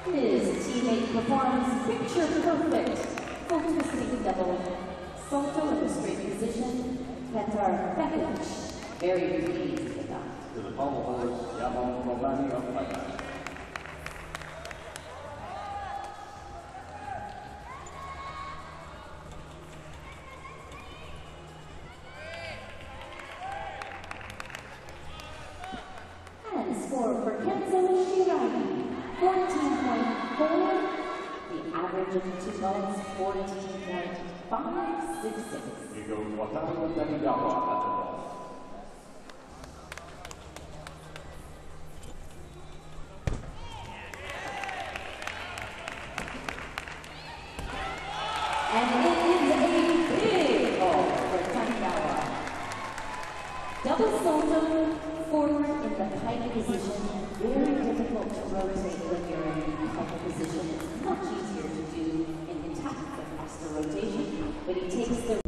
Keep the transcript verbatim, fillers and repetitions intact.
His teammate performs picture perfect full twisting double salto in the straight position. Petar Bekic, very pleased with that. To the pommel horse, Yamon Kobani of Thailand. And score for Kenzo Shiragi, fourteen point four. The average of the two dogs, fourteen point five six six. Here goes Wataru Tanigawa at the ball. And it is a big ball for Tanigawa. Double salto forward in the pike position. Very difficult to rotate when you're in pike position. It's much easier to do in the tap across the rotation, but he takes the